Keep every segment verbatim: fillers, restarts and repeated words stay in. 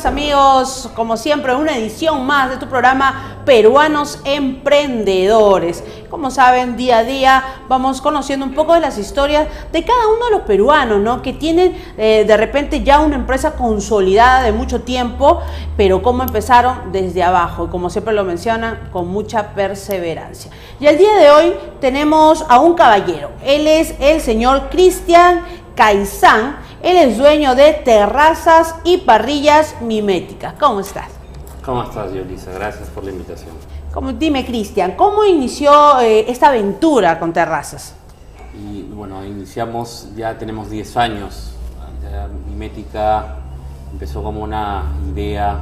amigos, como siempre, una edición más de tu programa Peruanos Emprendedores. Como saben, día a día vamos conociendo un poco de las historias de cada uno de los peruanos, ¿no? Que tienen eh, de repente ya una empresa consolidada de mucho tiempo, pero cómo empezaron desde abajo, y como siempre lo mencionan, con mucha perseverancia. Y el día de hoy tenemos a un caballero. Él es el señor Cristian Caizán. Él es dueño de Terrazas y Parrillas Miméticas. ¿Cómo estás? ¿Cómo estás, Yolisa? Gracias por la invitación. Como, dime, Cristian, ¿cómo inició eh, esta aventura con Terrazas? Y bueno, iniciamos, ya tenemos diez años. Ya Mimética empezó como una idea.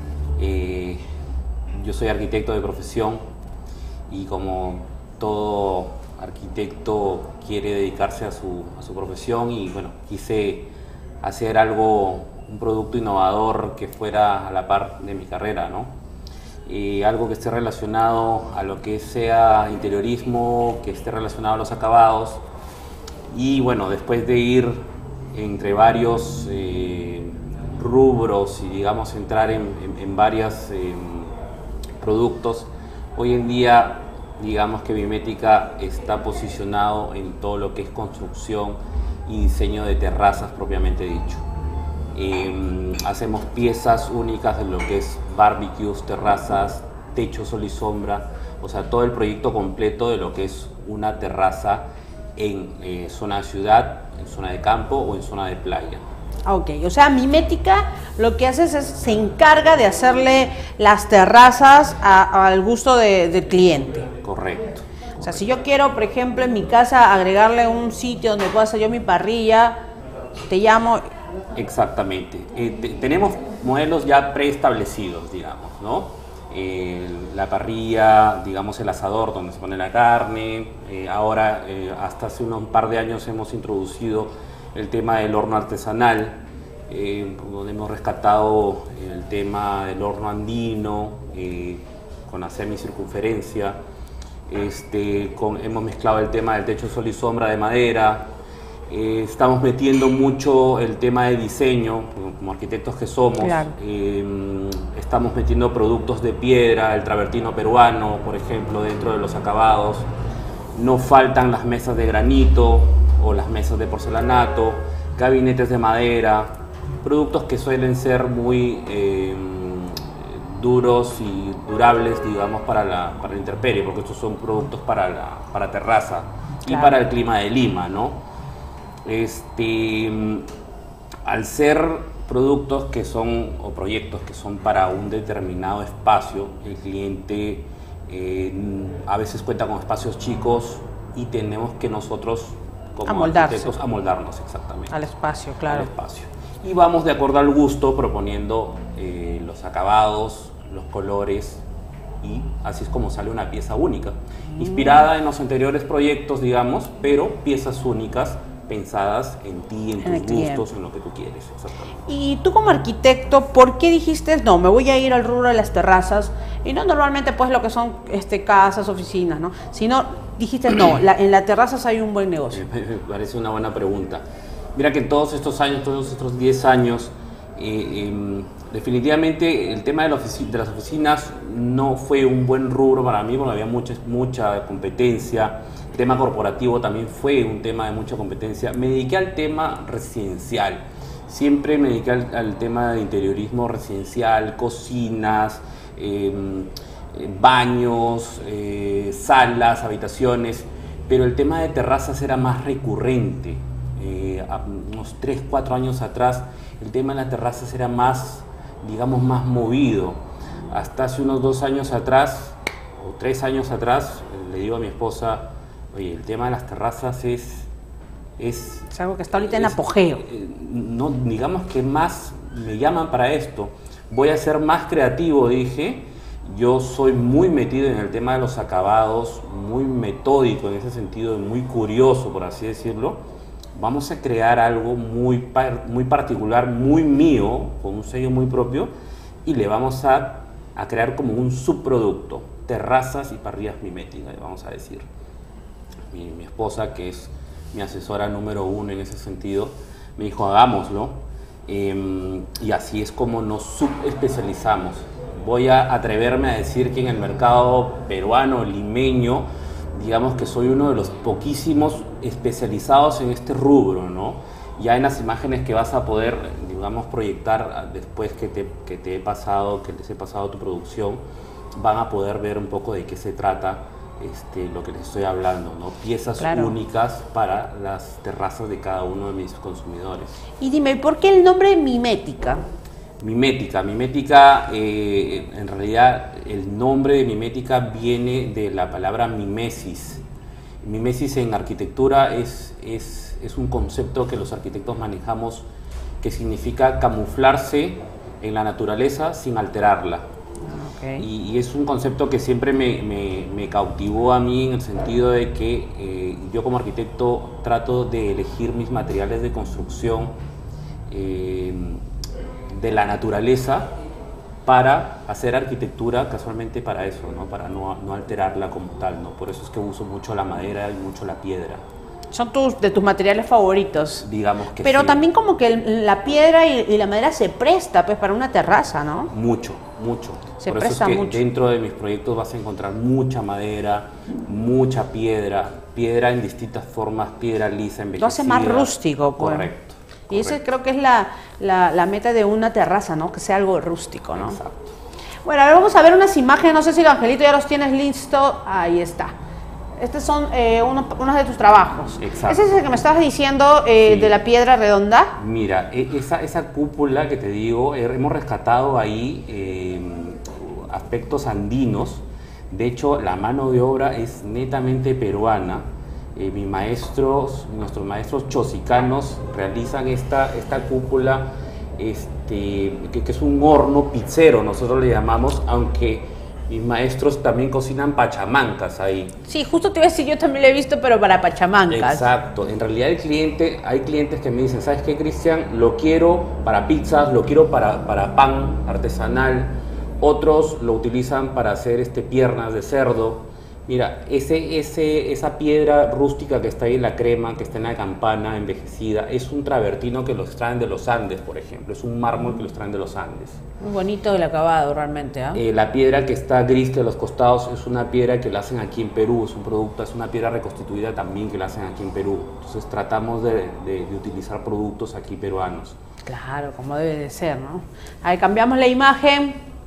Eh, yo soy arquitecto de profesión y como todo arquitecto quiere dedicarse a su, a su profesión, y bueno, quise hacer algo, un producto innovador que fuera a la par de mi carrera, ¿no? Y algo que esté relacionado a lo que sea interiorismo, que esté relacionado a los acabados. Y bueno, después de ir entre varios eh, rubros y digamos entrar en, en, en varios eh, productos, hoy en día digamos que Mimética está posicionado en todo lo que es construcción y diseño de terrazas propiamente dicho. Eh, hacemos piezas únicas de lo que es barbecues, terrazas, techo, sol y sombra, o sea, todo el proyecto completo de lo que es una terraza en eh, zona de ciudad, en zona de campo o en zona de playa. Ok, o sea, Mimética lo que haces es, se encarga de hacerle las terrazas a, al gusto de, del cliente. Correcto. O sea, si yo quiero, por ejemplo, en mi casa agregarle un sitio donde pueda hacer yo mi parrilla, te llamo. Exactamente. Eh, te, tenemos modelos ya preestablecidos, digamos, ¿no? Eh, la parrilla, digamos el asador donde se pone la carne. Eh, ahora, eh, hasta hace unos par de años hemos introducido el tema del horno artesanal, eh, donde hemos rescatado el tema del horno andino, eh, con la semicircunferencia. Este, con, hemos mezclado el tema del techo sol y sombra de madera. Eh, estamos metiendo mucho el tema de diseño, como arquitectos que somos. Claro. Eh, estamos metiendo productos de piedra, el travertino peruano, por ejemplo, dentro de los acabados. No faltan las mesas de granito o las mesas de porcelanato, gabinetes de madera, productos que suelen ser muy eh, duros y durables, digamos, para la, para la intemperie, porque estos son productos para la para terraza. Claro. Y para el clima de Lima, ¿no? Este, al ser productos que son, o proyectos que son para un determinado espacio, el cliente eh, a veces cuenta con espacios chicos y tenemos que nosotros como Amoldarse. arquitectos amoldarnos exactamente al espacio, claro. Al espacio. Y vamos de acuerdo al gusto proponiendo eh, los acabados, los colores, y así es como sale una pieza única, mm. inspirada en los anteriores proyectos, digamos, pero piezas únicas pensadas en ti, en, en tus gustos, en lo que tú quieres. Exactamente. Y tú como arquitecto, ¿por qué dijiste, no, me voy a ir al rubro de las terrazas? Y no normalmente pues lo que son este, casas, oficinas, ¿no? Sino dijiste, no, la, en las terrazas hay un buen negocio. Me parece una buena pregunta. Mira que en todos estos años, todos estos diez años, eh, eh, definitivamente el tema de, la ofici de las oficinas no fue un buen rubro para mí, porque había mucha, mucha competencia. El tema corporativo también fue un tema de mucha competencia. Me dediqué al tema residencial. Siempre me dediqué al, al tema de interiorismo residencial, cocinas, eh, baños, eh, salas, habitaciones. Pero el tema de terrazas era más recurrente. Eh, a unos tres, cuatro años atrás, el tema de las terrazas era más, digamos, más movido. Hasta hace unos dos años atrás, o tres años atrás, le digo a mi esposa, oye, el tema de las terrazas es... Es, es algo que está ahorita es, en apogeo. Eh, no, digamos que más me llaman para esto. Voy a ser más creativo, dije. Yo soy muy metido en el tema de los acabados, muy metódico en ese sentido, muy curioso, por así decirlo. Vamos a crear algo muy, par, muy particular, muy mío, con un sello muy propio, y le vamos a, a crear como un subproducto, terrazas y parrillas miméticas, vamos a decir. Mi, mi esposa, que es mi asesora número uno en ese sentido, me dijo, hagámoslo. eh, y así es como nos subespecializamos. Voy a atreverme a decir que en el mercado peruano, limeño, digamos que soy uno de los poquísimos especializados en este rubro, ¿no? Ya en las imágenes que vas a poder, digamos, proyectar después que te, que te he pasado, que les he pasado tu producción, van a poder ver un poco de qué se trata este, lo que les estoy hablando, ¿no? Piezas claro. únicas para las terrazas de cada uno de mis consumidores. Y dime, ¿por qué el nombre Mimética? Mimética, Mimética, eh, en realidad el nombre de Mimética viene de la palabra mimesis. Mimesis en arquitectura es, es, es un concepto que los arquitectos manejamos que significa camuflarse en la naturaleza sin alterarla. Okay. Y, y es un concepto que siempre me, me, me cautivó a mí en el sentido de que eh, yo como arquitecto trato de elegir mis materiales de construcción eh, de la naturaleza para hacer arquitectura casualmente para eso, ¿no? Para no, no alterarla como tal, ¿no? Por eso es que uso mucho la madera y mucho la piedra. Son tus, de tus materiales favoritos. Digamos que Pero sí. también como que la piedra y, y la madera se presta pues para una terraza, ¿no? Mucho, mucho. Se Por presta eso es que mucho. Dentro de mis proyectos vas a encontrar mucha madera, mucha piedra, piedra en distintas formas, piedra lisa, envejecida. Lo hace más rústico, pues. Correcto. Y ese creo que es la, la, la meta de una terraza, ¿no? Que sea algo rústico, ¿no? Exacto. Bueno, ahora vamos a ver unas imágenes, no sé si Angelito ya los tienes listo. Ahí está. Estos son eh, unos, unos de tus trabajos. Exacto. Ese es el que me estabas diciendo eh, Sí. de la piedra redonda. Mira, esa, esa cúpula que te digo, hemos rescatado ahí eh, aspectos andinos. De hecho, la mano de obra es netamente peruana. Eh, mis maestros, nuestros maestros chosicanos realizan esta, esta cúpula, este, que, que es un horno pizzero, nosotros le llamamos, aunque mis maestros también cocinan pachamancas ahí. Sí, justo te iba a decir, yo también lo he visto, pero para pachamancas. Exacto. En realidad el cliente, hay clientes que me dicen, ¿sabes qué, Cristian? Lo quiero para pizzas, lo quiero para, para pan artesanal. Otros lo utilizan para hacer este, piernas de cerdo. Mira, ese, ese, esa piedra rústica que está ahí en la crema, que está en la campana envejecida, es un travertino que los extraen de los Andes, por ejemplo. Es un mármol que los traen de los Andes. Muy bonito el acabado realmente, ¿eh? Eh, la piedra que está gris que a los costados es una piedra que la hacen aquí en Perú, es un producto, es una piedra reconstituida también que la hacen aquí en Perú. Entonces tratamos de, de, de utilizar productos aquí peruanos. Claro, como debe de ser, ¿no? Ahí cambiamos la imagen.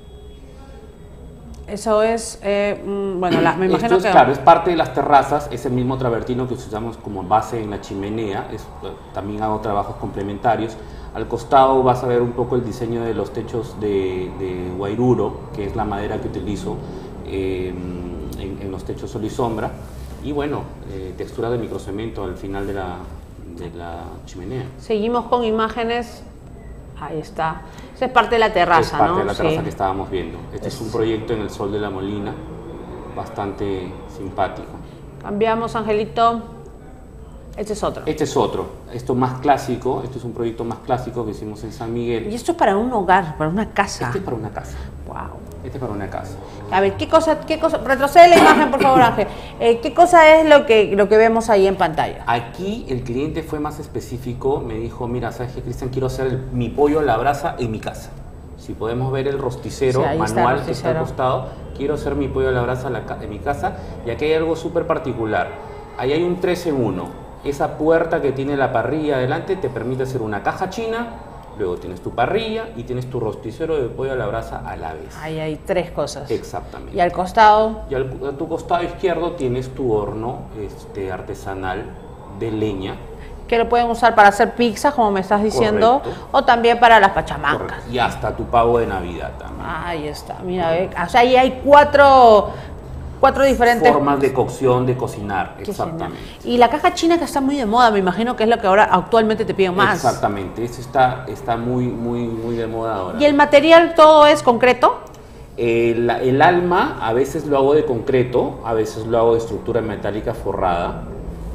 Eso es, eh, bueno, la, me imagino Esto es, que... claro, es parte de las terrazas, es el mismo travertino que usamos como base en la chimenea, es, también hago trabajos complementarios. Al costado vas a ver un poco el diseño de los techos de, de guairuro, que es la madera que utilizo eh, en, en los techos sol y sombra. Y bueno, eh, textura de microcemento al final de la, de la chimenea. Seguimos con imágenes. Ahí está. Esa es parte de la terraza, es parte ¿no? de la terraza Sí. que estábamos viendo. Este es, es un proyecto en el Sol de la Molina, bastante simpático. Cambiamos, Angelito. Este es otro. Este es otro, esto más clásico, este es un proyecto más clásico que hicimos en San Miguel. Y esto es para un hogar, para una casa. Este es para una casa. Wow. Este es para una casa. A ver, ¿qué cosa, qué cosa? Retrocede la imagen, por favor, Ángel. Eh, ¿Qué cosa es lo que, lo que vemos ahí en pantalla? Aquí el cliente fue más específico, me dijo, mira, ¿sabes qué, Cristian? Quiero hacer el, mi pollo a la brasa en mi casa. Si podemos ver el rosticero Sí, ahí está el manual rosticero. que está al costado, quiero hacer mi pollo a la brasa en, la, en mi casa. Y aquí hay algo súper particular. Ahí hay un tres en uno. Esa puerta que tiene la parrilla adelante te permite hacer una caja china, luego tienes tu parrilla y tienes tu rosticero de pollo a la brasa a la vez. Ahí hay tres cosas. Exactamente. Y al costado, Y al, a tu costado izquierdo tienes tu horno este, artesanal de leña. que lo pueden usar para hacer pizzas, como me estás diciendo, Correcto. o también para las pachamancas. Correcto. Y hasta tu pavo de Navidad también. Ahí está, mira, ve, o sea, ahí hay cuatro, cuatro diferentes Formas de cocción, de cocinar, que exactamente. se- Y la caja china que está muy de moda, me imagino que es lo que ahora actualmente te piden más. Exactamente, eso está, está muy, muy, muy de moda ahora. ¿Y el material todo es concreto? El, el alma a veces lo hago de concreto, a veces lo hago de estructura metálica forrada.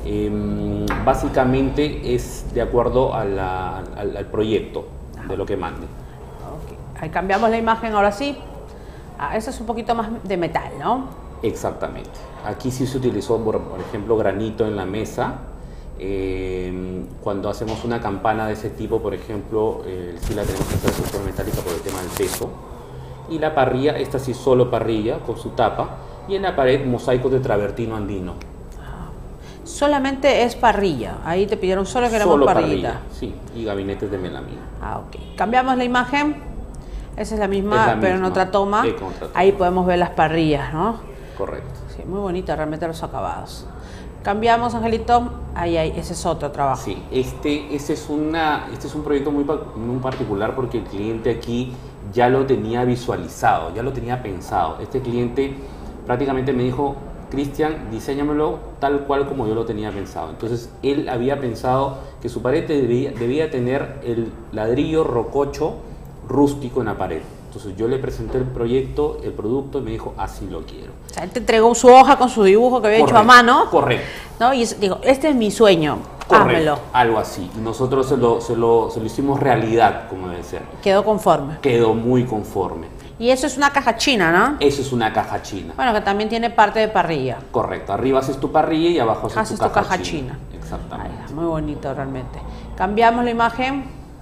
Eh, básicamente es de acuerdo a la- al, al proyecto de lo que mande. Ok. Ahí cambiamos la imagen ahora sí. Ah, eso es un poquito más de metal, ¿no? Exactamente. Aquí sí se utilizó, por, por ejemplo, granito en la mesa Eh, cuando hacemos una campana de ese tipo, por ejemplo, eh, sí la tenemos que hacer súper metálica por el tema del peso. Y la parrilla, esta sí solo parrilla, con su tapa. Y en la pared, mosaicos de travertino andino. Solamente es parrilla. Ahí te pidieron solo que era Solo parrilla. parrilla, sí, y gabinetes de melamina. Ah, ok. Cambiamos la imagen. Esa es la misma, Es la pero en misma, otra toma. eh, con otra toma. Ahí podemos ver las parrillas, ¿no? Correcto. Sí, muy bonita realmente los acabados. Cambiamos, Angelito. Ahí, ahí, ese es otro trabajo. Sí, este, este, es una, este es un proyecto muy, muy particular porque el cliente aquí ya lo tenía visualizado, ya lo tenía pensado. Este cliente prácticamente me dijo, Cristian, diséñamelo tal cual como yo lo tenía pensado. Entonces él había pensado que su pared debía, debía tener el ladrillo rococho rústico en la pared. Entonces yo le presenté el proyecto, el producto y me dijo, así lo quiero. O sea, él te entregó su hoja con su dibujo que había Correcto, hecho a mano. Correcto. ¿No? Y digo, este es mi sueño, Correcto, házmelo. algo así. Y nosotros se lo, se, lo, se lo hicimos realidad, como debe ser. Quedó conforme. Quedó muy conforme. Y eso es una caja china, ¿no? Eso es una caja china. Bueno, que también tiene parte de parrilla. Correcto. Arriba haces tu parrilla y abajo haces, Haces tu, tu caja caja china. china. Exactamente. Ay, muy bonito realmente. Cambiamos la imagen.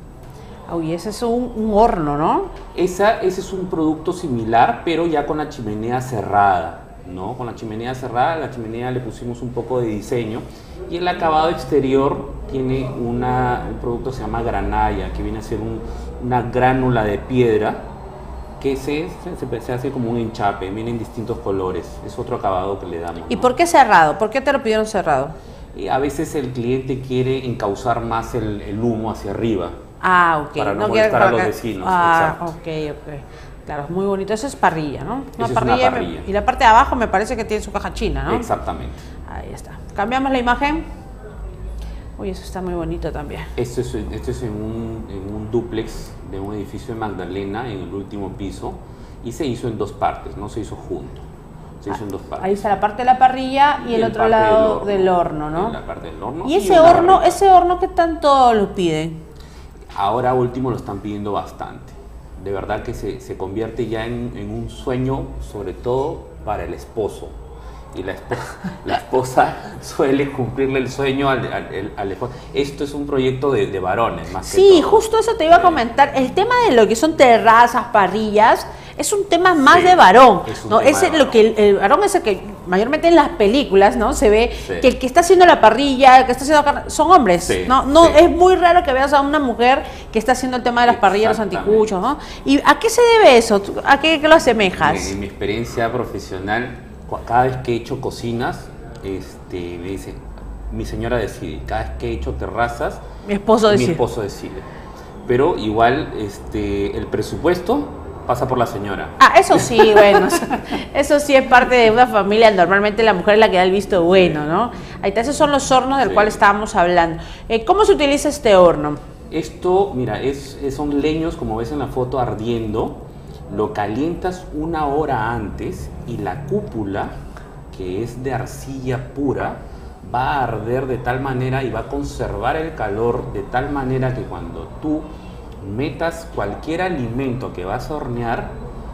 Uy, ese es un, un horno, ¿no? Esa, ese es un producto similar, pero ya con la chimenea cerrada, ¿no? Con la chimenea cerrada, la chimenea le pusimos un poco de diseño y el acabado exterior tiene una, un producto que se llama granalla, que viene a ser un, una gránula de piedra que se, se, se hace como un enchape, viene en distintos colores, es otro acabado que le damos. ¿Y ¿no? por qué cerrado? ¿Por qué te lo pidieron cerrado? Y a veces el cliente quiere encauzar más el, el humo hacia arriba. Ah, ok. Para no, no molestar quiere- a los para que- vecinos. Ah, Exacto. ok, ok. Claro, es muy bonito. Eso es parrilla, ¿no? Eso es una parrilla. Y la parte de abajo me parece que tiene su caja china, ¿no? Exactamente. Ahí está. Cambiamos la imagen. Uy, eso está muy bonito también. Esto es, esto es en, un, en un dúplex de un edificio de Magdalena, en el último piso, y se hizo en dos partes, no se hizo junto, se hizo en dos partes. Ahí está la parte de la parrilla y, Y el en otro parte lado del del horno. horno, ¿no? En la parte del horno. Y ese en la horno, barriga. ese horno, ¿qué tanto lo piden? Ahora último lo están pidiendo bastante. De verdad que se, se convierte ya en, en un sueño, sobre todo para el esposo. Y la esposa, la esposa suele cumplirle el sueño al, al, al esposo. Esto es un proyecto de, de varones, más que Sí, todo. justo eso te iba a comentar. El tema de lo que son terrazas, parrillas, es un tema más Sí, de varón, es un ¿no? tema Ese, de lo varón. que el, el varón es el que mayormente en las películas, ¿no? Se ve Sí. que el que está haciendo la parrilla, el que está haciendo carne, son hombres, Sí, ¿no? No sí. es muy raro que veas a una mujer que está haciendo el tema de las parrillas, los Exactamente. anticuchos, ¿no? ¿Y a qué se debe eso? ¿Tú- ¿A qué, qué lo asemejas? En mi experiencia profesional, cu- cada vez que he hecho cocinas, este, me dicen, mi señora decide. Cada vez que he hecho terrazas, Mi esposo mi decide. esposo decide. Pero igual, este, el presupuesto pasa por la señora. Ah, eso sí, bueno, eso sí es parte de una familia, normalmente la mujer es la que da el visto bueno, ¿no? Ahí está, esos son los hornos del Sí. cual estábamos hablando. Eh, ¿Cómo se utiliza este horno? Esto, mira, es, es- son leños, como ves en la foto, ardiendo. Lo calientas una hora antes y la cúpula, que es de arcilla pura, va a arder de tal manera y va a conservar el calor de tal manera que cuando tú metas cualquier alimento que vas a hornear,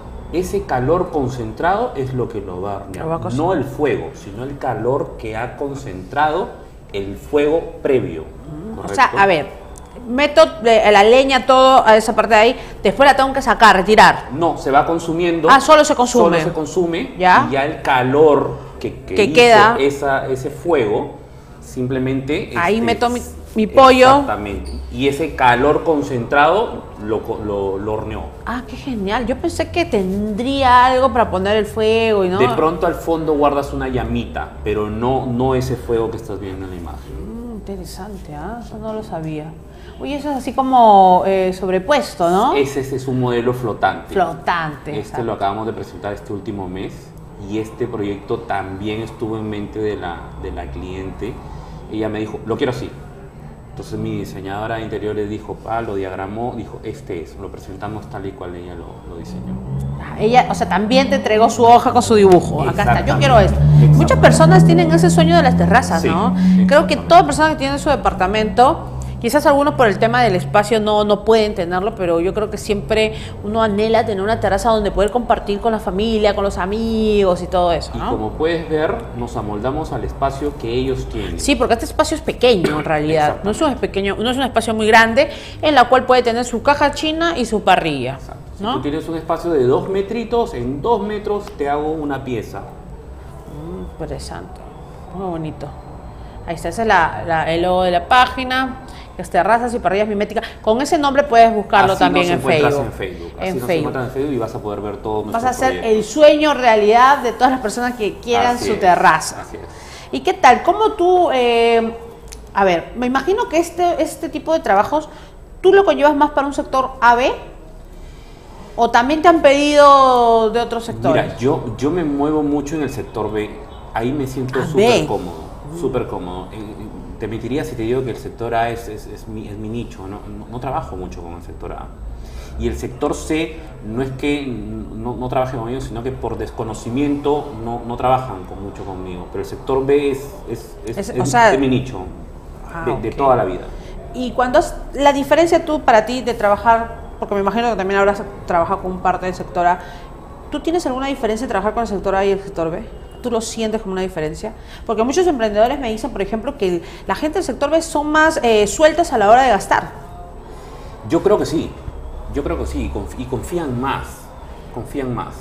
ese calor concentrado es lo que lo va a hornear. Lo va a cocinar. No el fuego, sino el calor que ha concentrado el fuego previo. O sea, ¿correcto? a ver, meto eh, la leña, todo a esa parte de ahí, después la tengo que sacar, retirar. No, se va consumiendo. Ah, solo se consume. Solo se consume. ¿Ya? Y ya el calor que, que Que hizo queda. esa, ese fuego, simplemente... Ahí este, meto mi- mi pollo. Exactamente. Y ese calor concentrado lo, co- lo, lo horneó. Ah, qué genial. Yo pensé que tendría algo para poner el fuego y no. De pronto al fondo guardas una llamita, pero no, no ese fuego que estás viendo en la imagen. Mm, interesante, ¿ah? Eso no lo sabía. Oye, eso es así como eh, sobrepuesto, ¿no? Ese, ese es un modelo flotante. Flotante. Este exacto. lo acabamos de presentar este último mes y este proyecto también estuvo en mente de la, de la cliente. Ella me dijo, lo quiero así. Entonces mi diseñadora de interiores dijo, ah, lo diagramó, dijo, este es, lo presentamos tal y cual ella lo, lo diseñó. Ah, Ella, o sea, también te entregó su hoja con su dibujo. Acá está, yo Exactamente. quiero esto. Exactamente. Muchas personas tienen ese sueño de las terrazas, Sí, ¿no? Creo que exactamente. toda persona que tiene su departamento Quizás algunos por el tema del espacio no, no pueden tenerlo, pero yo creo que siempre uno anhela tener una terraza donde poder compartir con la familia, con los amigos y todo eso, ¿no? Y como puedes ver, nos amoldamos al espacio que ellos tienen. Sí, porque este espacio es pequeño en realidad, no es un pequeño, no es un espacio muy grande en la cual puede tener su caja china y su parrilla. Exacto. Si ¿no? tú tienes un espacio de dos metritos, en dos metros te hago una pieza. Mm, interesante, muy bonito. Ahí está, ese es la, la, el logo de la página. Terrazas y parrillas miméticas. Con ese nombre puedes buscarlo así también en Facebook. en Facebook. Así en nos Facebook. encuentran en Facebook y vas a poder ver todo nuestro Vas a hacer proyecto. el sueño realidad de todas las personas que quieran Así su es, terraza. así es. ¿Y qué tal? ¿Cómo tú, eh, a ver, me imagino que este, este tipo de trabajos, tú lo conllevas más para un sector A B o también te han pedido de otros sectores? Mira, yo, yo me muevo mucho en el sector B. Ahí me siento A súper B. cómodo, súper cómodo. Eh, Te mentiría si te digo que el sector A es, es, es, mi, es mi nicho, ¿no? No, no trabajo mucho con el sector A. Y el sector C no es que no, no trabaje conmigo, sino que por desconocimiento no, no trabajan con, mucho conmigo. Pero el sector B es, es, es, Es- es o sea, de mi nicho, ah, de, de ok. toda la vida. Y cuando es la diferencia tú para ti de trabajar, porque me imagino que también habrás trabajado con parte del sector A, ¿tú tienes alguna diferencia de trabajar con el sector A y el sector B? ¿Tú lo sientes como una diferencia? Porque muchos emprendedores me dicen, por ejemplo, que el- la gente del sector B son más eh, sueltas a la hora de gastar. Yo creo que sí, yo creo que sí, y, conf- y confían más, confían más.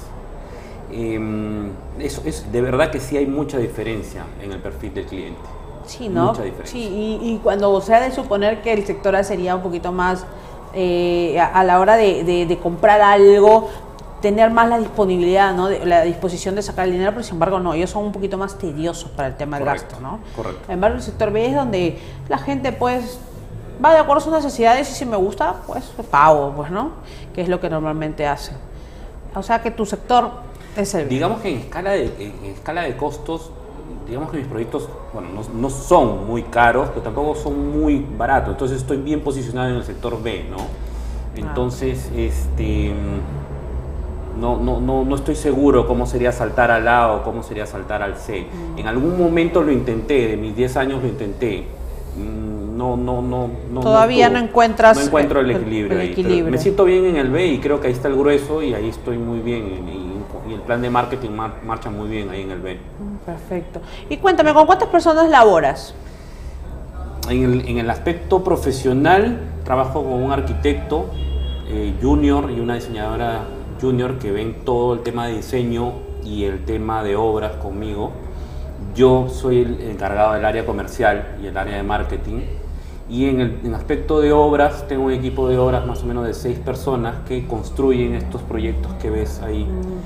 Eh, eso es, de verdad que sí hay mucha diferencia en el perfil del cliente. Sí, ¿no? Mucha diferencia. Sí, y, y cuando se ha de suponer que el sector A sería un poquito más eh, a, a la hora de, de- de comprar algo, tener más la disponibilidad, ¿no? De, la disposición de sacar el dinero, pero sin embargo no, ellos son un poquito más tediosos para el tema del Correcto, gasto, ¿no? correcto. En embargo, el sector B es donde la gente pues va de acuerdo a sus necesidades y si me gusta, pues pago, pues, ¿no? Que es lo que normalmente hace. O sea que tu sector es el B. Digamos que en escala de, en escala de costos, digamos que mis proyectos, bueno, no, no son muy caros, pero tampoco son muy baratos. Entonces estoy bien posicionado en el sector B, ¿no? Entonces, este, no, no, no, no estoy seguro cómo sería saltar al A o cómo sería saltar al C. En algún momento lo intenté, de mis diez años lo intenté. Mm, No, no, no, no. Todavía estuvo. no encuentras No encuentro el el- equilibrio el ahí, pero equilibrio. me siento bien en el B y creo que ahí está el grueso y ahí estoy muy bien. Y, y el plan de marketing mar- marcha muy bien ahí en el B. Mm, Perfecto. Y cuéntame, ¿con cuántas personas laboras? En el, en el aspecto profesional, trabajo con un arquitecto eh, junior y una diseñadora junior que ven todo el tema de diseño y el tema de obras conmigo. Yo soy el encargado del área comercial y el área de marketing. Y en el en aspecto de obras, tengo un equipo de obras más o menos de seis personas que construyen estos proyectos que ves ahí,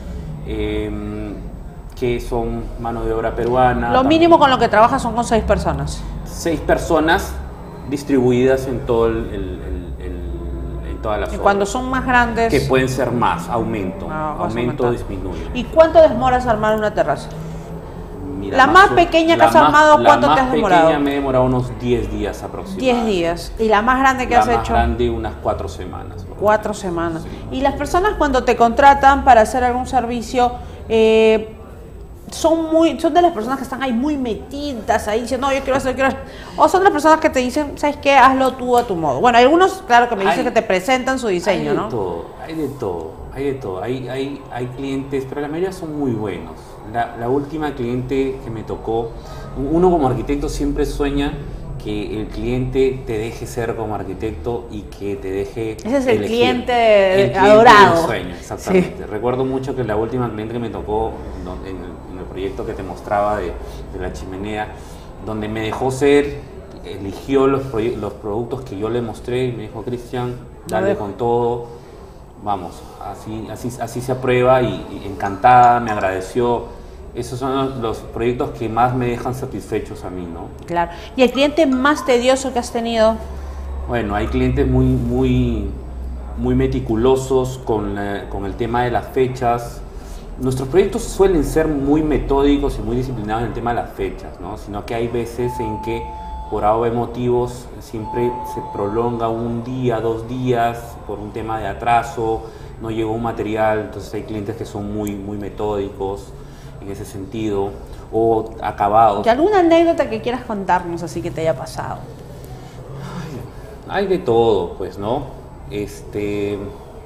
eh, que son mano de obra peruana. Lo también. mínimo con lo que trabajas son con seis personas. Seis personas distribuidas en todo el, el- el- el- en todas las Y obras. cuando son más grandes... Que pueden ser más, aumento, Ah, vas a aumento o aumentar. disminuye. ¿Y cuánto demoras armar una terraza? Mira, la más o- pequeña que la has más- armado, ¿cuánto te has La demorado? más pequeña me he demorado unos diez días aproximadamente. diez días. ¿Y la más grande que La has más hecho? grande unas cuatro semanas. Cuatro semanas. Sí. Y las personas cuando te contratan para hacer algún servicio, eh, son muy, son de las personas que están ahí muy metidas, ahí dicen, no, yo quiero hacer, yo quiero hacer. O son de las personas que te dicen, ¿sabes qué? Hazlo tú a tu modo. Bueno, hay algunos, claro, que me dicen Hay- que te presentan su diseño, hay de ¿no? todo, hay de todo, hay de todo. Hay, hay, hay clientes, pero la mayoría son muy buenos. La, la última cliente que me tocó, uno como arquitecto siempre sueña que el cliente te deje ser como arquitecto y que te deje Ese es el elegir. cliente El cliente adorado. del sueño, exactamente. Recuerdo mucho que la última cliente que me tocó donde- en, el, en el proyecto que te mostraba de, de la chimenea, donde me dejó ser, eligió los, proye- los productos que yo le mostré y me dijo, Cristian, dale dejo. con todo, vamos, así, así, así se aprueba y, y encantada, me agradeció. Esos son los, los proyectos que más me dejan satisfechos a mí, ¿no? Claro. ¿Y el cliente más tedioso que has tenido? Bueno, hay clientes muy, muy, muy meticulosos con, la- con el tema de las fechas. Nuestros proyectos suelen ser muy metódicos y muy disciplinados en el tema de las fechas, ¿no? Sino que hay veces en que por A o B motivos siempre se prolonga un día, dos días por un tema de atraso, no llegó un material, entonces hay clientes que son muy, muy metódicos en ese sentido, o acabados. ¿Y alguna anécdota que quieras contarnos así que te haya pasado? Hay de todo, pues, ¿no? Este, en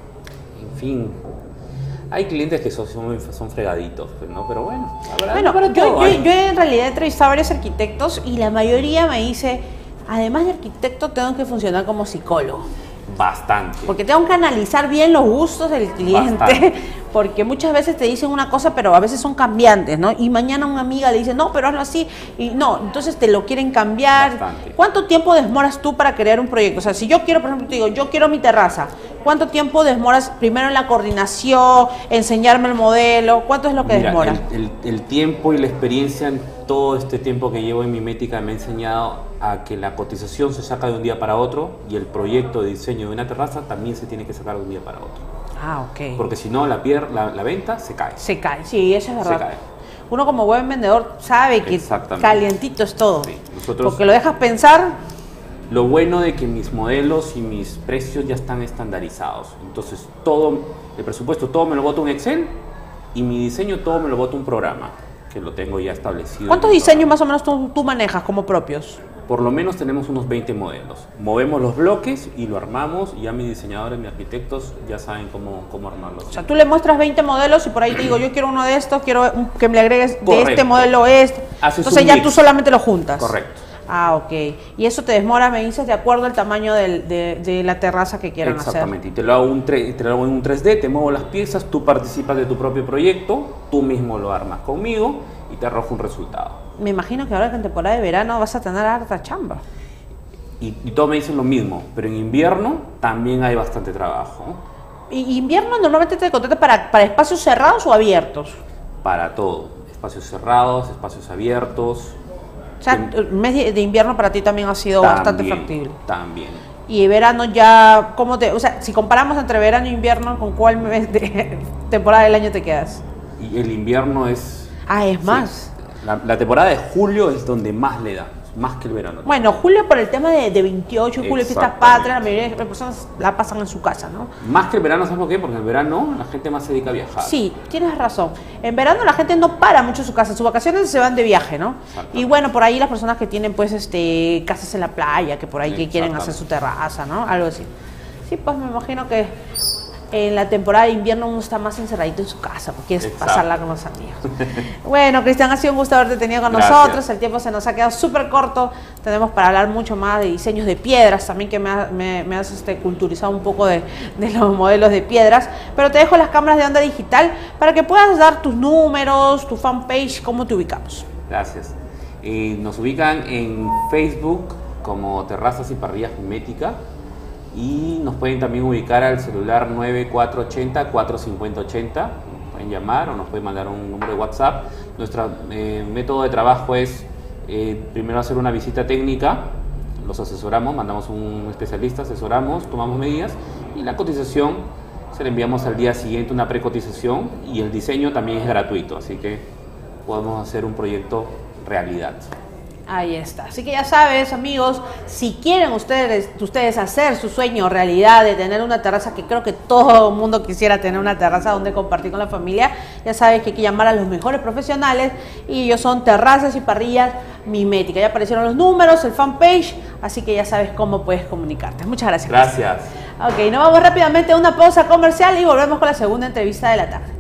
fin, hay clientes que son, son, son fregaditos, pues, ¿no? Pero bueno, habrá, bueno habrá yo, todo, yo, yo en realidad he entrevistado a varios arquitectos y la mayoría me dice, además de arquitecto tengo que funcionar como psicólogo. Bastante. Porque tengo que analizar bien los gustos del cliente, bastante. Porque muchas veces te dicen una cosa, pero a veces son cambiantes, ¿no? Y mañana una amiga le dice, no, pero hazlo así, y no, entonces te lo quieren cambiar. Bastante. ¿Cuánto tiempo demoras tú para crear un proyecto? O sea, si yo quiero, por ejemplo, te digo, yo quiero mi terraza, ¿cuánto tiempo demoras primero en la coordinación, enseñarme el modelo? ¿Cuánto es lo que Mira, demora? El, el, el tiempo y la experiencia en todo este tiempo que llevo en Mimética me ha enseñado a que la cotización se saca de un día para otro y el proyecto de diseño de una terraza también se tiene que sacar de un día para otro. Ah, ok. Porque si no, la, pier, la, la venta se cae. Se cae, sí, eso es verdad. Se cae. Uno como buen vendedor sabe que calientito es todo. Sí. Nosotros, porque lo dejas pensar. Lo bueno de que mis modelos y mis precios ya están estandarizados. Entonces, todo, el presupuesto, todo me lo boto un Excel y mi diseño, todo me lo boto un programa, que lo tengo ya establecido. ¿Cuántos diseños más o menos tú, tú manejas como propios? Por lo menos tenemos unos veinte modelos. Movemos los bloques y lo armamos y ya mis diseñadores, mis arquitectos ya saben cómo, cómo armarlos. O sea, tú le muestras veinte modelos y por ahí te digo, yo quiero uno de estos, quiero que me le agregues Correcto. de este modelo este. Haces Entonces ya mix. Tú solamente lo juntas. Correcto. Ah, ok. Y eso te demora, me dices, de acuerdo al tamaño del, de, de la terraza que quieran Exactamente. hacer. Y te lo hago un te lo hago en un tres D, te muevo las piezas, tú participas de tu propio proyecto, tú mismo lo armas conmigo y te arrojo un resultado. Me imagino que ahora que en temporada de verano vas a tener harta chamba. Y, y todos me dicen lo mismo, pero en invierno también hay bastante trabajo. ¿Y invierno normalmente te contratas para, para espacios cerrados o abiertos? Para todo, espacios cerrados, espacios abiertos. O sea, el mes de invierno para ti también ha sido también, bastante factible. También. Y verano ya, ¿cómo te...? O sea, si comparamos entre verano e invierno, ¿con cuál mes de temporada del año te quedas? Y el invierno es... Ah, es sí, más. La, la temporada de julio es donde más le da, más que el verano. Bueno, julio por el tema de, de veintiocho, julio, fiestas patrias, la mayoría de las personas la pasan en su casa, ¿no? Más que el verano, ¿sabes por qué? Porque en el verano la gente más se dedica a viajar. Sí, tienes razón. En verano la gente no para mucho en su casa, en sus vacaciones se van de viaje, ¿no? Y bueno, por ahí las personas que tienen pues este casas en la playa, que por ahí que quieren hacer su terraza, ¿no? Algo así. Sí, pues me imagino que en la temporada de invierno uno está más encerradito en su casa, porque quieres Exacto. pasarla con los amigos. Bueno, Cristian, ha sido un gusto haberte tenido con Gracias. nosotros. El tiempo se nos ha quedado súper corto. Tenemos para hablar mucho más de diseños de piedras, también que me, ha, me, me has este, culturizado un poco de, de los modelos de piedras. Pero te dejo las cámaras de onda digital para que puedas dar tus números, tu fanpage, cómo te ubicamos. Gracias. Eh, nos ubican en Facebook como Terrazas y Parrillas Mimética. Y nos pueden también ubicar al celular nueve cuatro ocho cero, cuatro cinco cero ocho cero. Nos pueden llamar o nos pueden mandar un número de WhatsApp. Nuestro eh, método de trabajo es eh, primero hacer una visita técnica. Los asesoramos, mandamos un especialista, asesoramos, tomamos medidas y la cotización se la enviamos al día siguiente, una precotización, y el diseño también es gratuito, así que podemos hacer un proyecto realidad. Ahí está. Así que ya sabes, amigos, si quieren ustedes, ustedes hacer su sueño realidad de tener una terraza, que creo que todo el mundo quisiera tener una terraza donde compartir con la familia, ya sabes que hay que llamar a los mejores profesionales y ellos son Terrazas y Parrillas Mimética. Ya aparecieron los números, el fanpage, así que ya sabes cómo puedes comunicarte. Muchas gracias. Gracias. Ok, nos vamos rápidamente a una pausa comercial y volvemos con la segunda entrevista de la tarde.